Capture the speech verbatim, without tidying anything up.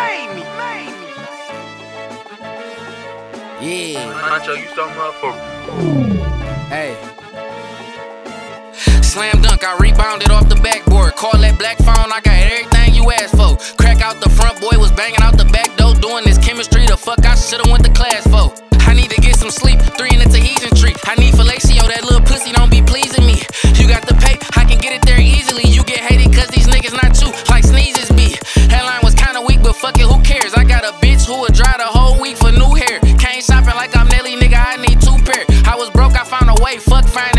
made me, made me. Yeah. Huncho, you so motherfucker. Hey. Slam dunk, I rebounded off the backboard. Call that black phone, I got everything you asked for. Crack out the front, boy was banging out the back door. Doing this chemistry, the fuck I should've went to class for. I need to get some sleep, three in the Tahitian tree. I need fellatio, that little pussy don't be pleasing me. You got the pay, I can get it there easily. You get hated cause these niggas not you, like sneezes be. Headline was kinda weak, but fuck it, who cares? I got a bitch who would dry the whole week for new hair. Came shopping like I'm Nelly, nigga, I need two pair. I was broke, I found a way, fuck finding